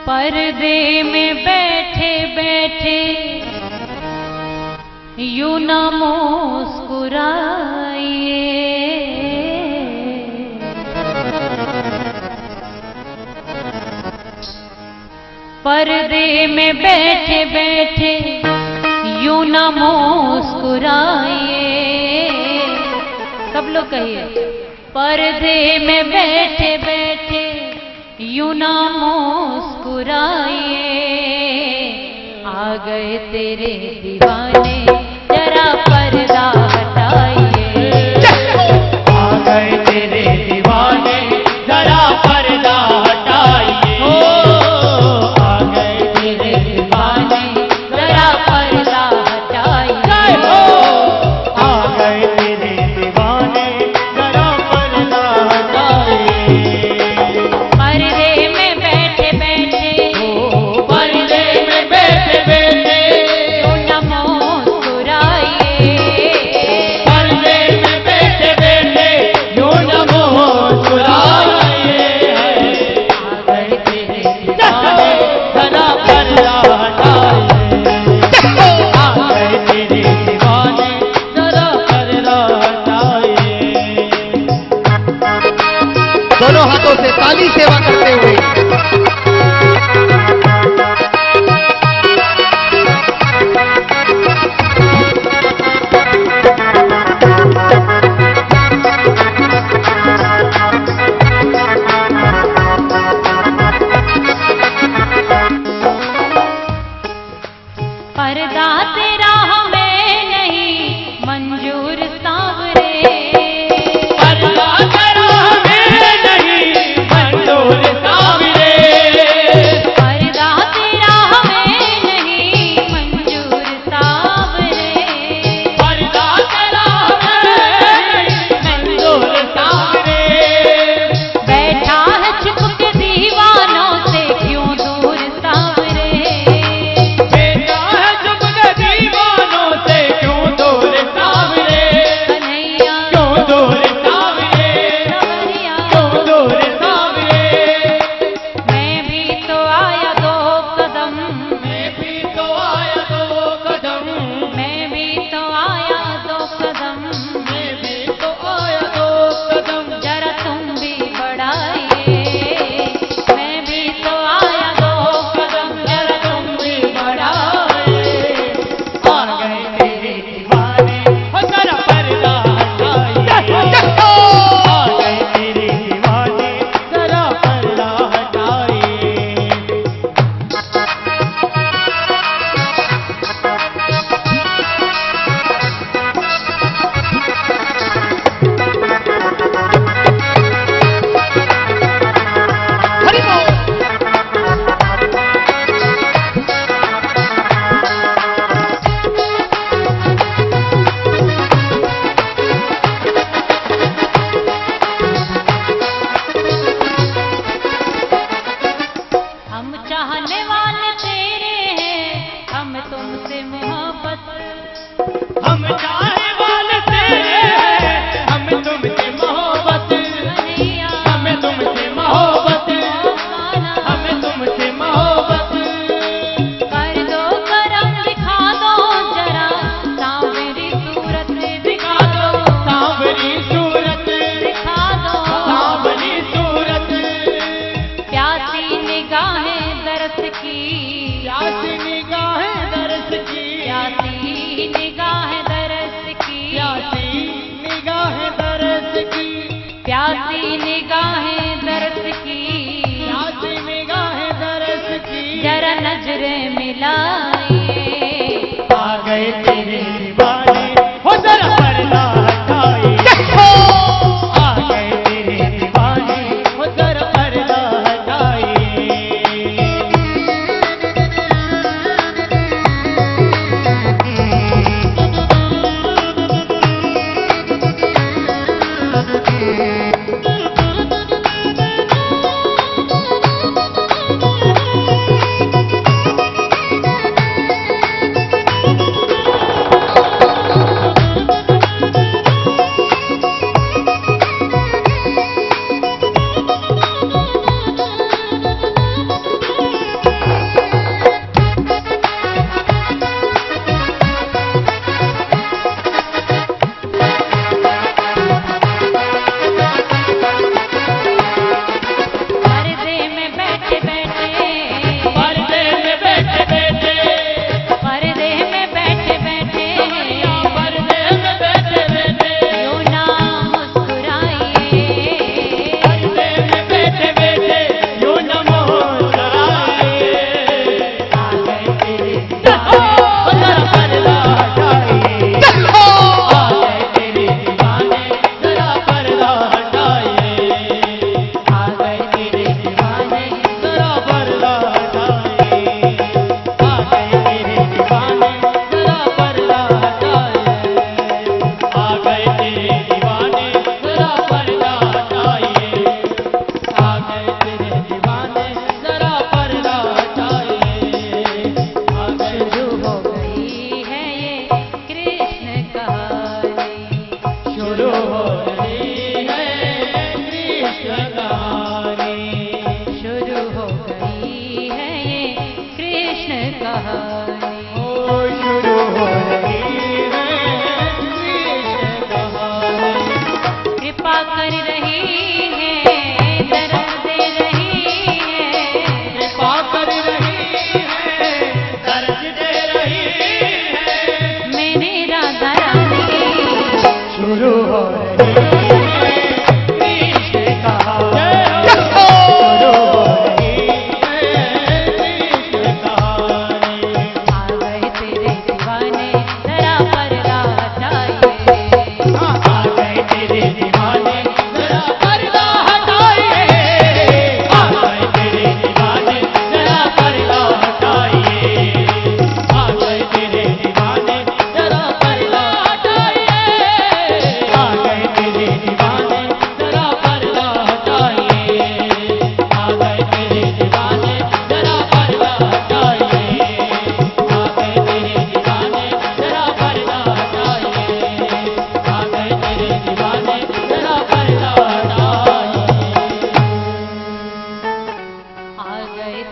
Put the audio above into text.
पर्दे में बैठे बैठे यूं न मुस्कुराइए, पर्दे में बैठे बैठे यूं न मुस्कुराइए। सब लोग कहिए, पर्दे में बैठे बैठे यूं न मुस्कुराइए। आ गए तेरे दीवाने जरा पर्दा हटाइए। आ गए तेरे दीवाने जरा पर्दा हटाइए। आ गए तेरे दीवाने जरा पर्दा हटाइए। आ गए तेरे दीवाने जरा पर्दा हटाइए। पर्दे में बैठे बैठे, पर्दे में बैठे बैठे यूं न मुस्कुराइए। पर्दे में बैठे बैठे यूं न मुस्कुराइए। आ गए तेरे दीवाने जरा पर्दा हटाइए। आ गए तेरे दीवाने जरा पर्दा हटाइए। दोनों हाथों से ताली सेवा करते हुए पर्दा तेरा हमें नहीं मंजूर सांवरे। पर्दा तेरा हमें नहीं मंजूर सांवरे। पर्दा तेरा हमें नहीं मंजूर सांवरे। पर्दा तेरा हमें नहीं मंजूर सांवरे। बैठा है छुप के दीवानों से क्यों दूर सांवरे। बेटा है चुप के दीवानों से क्यों दूर सांवरे। कन्हैया क्यों दूर सांवरे। सवरिया, क्यों दूर सांवरे। मैं भी तो आया दो कदम, मैं भी तो आया दो कदम। मैं भी तो आया दो कदम। मैं भी तो आया दो कदम। जरा तुम भी बढ़ाइए। मैं भी तो आया दो कदम, जरा तुम भी बढ़ाइए। आ गए तेरे दीवाने हो जरा पर्दा हटाइए। आ गए तेरे दीवाने जरा पर्दा हटाइए। हरि बोल। हम चाहने वाले तेरे हैं, हम तुमसे मोहब्बत। हम चाहे वाले तेरे हैं, हम तुमसे मोहब्बत। कन्हैया हमें तुमसे मोहब्बत। मौलाना, हमें तुमसे मोहब्बत। कर दो करम दिखा दो जरा सांवरी सूरत दिखा दो सांवरी सूरत। दिखा दो सांवरी सूरत। प्यासी निगाहें दर्द की, प्यासी निगाहें दर्द की। प्यासी निगाहें दर्द की, प्यासी निगाहें दर्द की। प्यासी निगाहें दर्द की। प्यासी निगाहें दर्द की। जरा नजरें मिलाइए। आ गए तेरे दीवाने हो जरा पर्दा हटाइए। आ गए तेरे दीवाने हो जरा पर्दा हटाइए।